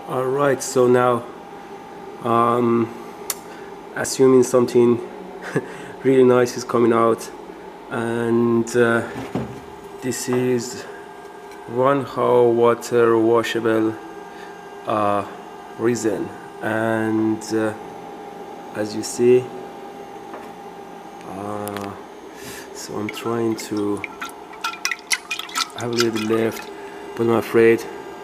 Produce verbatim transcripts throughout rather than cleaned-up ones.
Alright, so now um, assuming something really nice is coming out, and uh, this is Wanhao Water Washable uh, resin, and uh, as you see, uh, so I'm trying to have a little bit left, but I'm afraid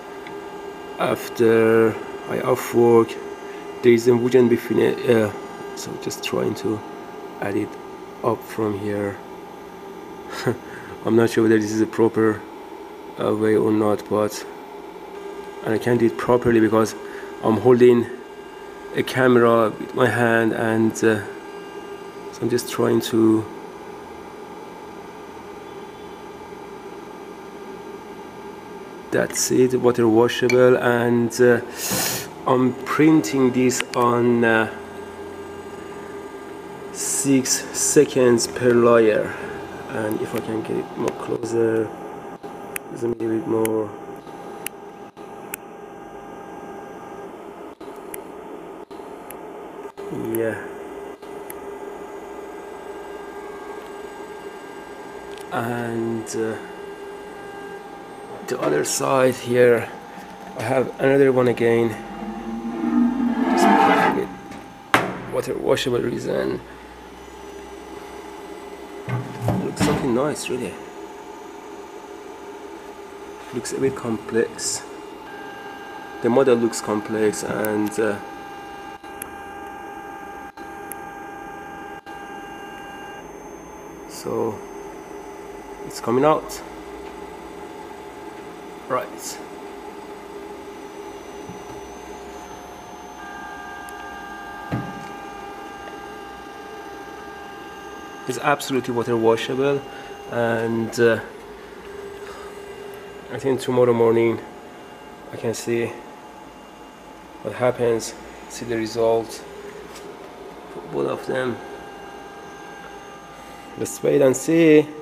after I off work there is a wooden between it, uh, so just trying to add it up from here. I'm not sure whether this is a proper uh, way or not, but and I can't do it properly because I'm holding a camera with my hand, and uh, so I'm just trying to that's it, water washable, and uh, I'm printing this on uh, six seconds per layer, and if I can get it more closer, there's a little bit more. Yeah, and uh, the other side here I have another one again, just putting it water washable resin. Looks something nice, really. Looks a bit complex. The model looks complex, and uh, so it's coming out right. It's absolutely water washable, and uh, I think tomorrow morning I can see what happens, see the result for both of them. Let's wait and see.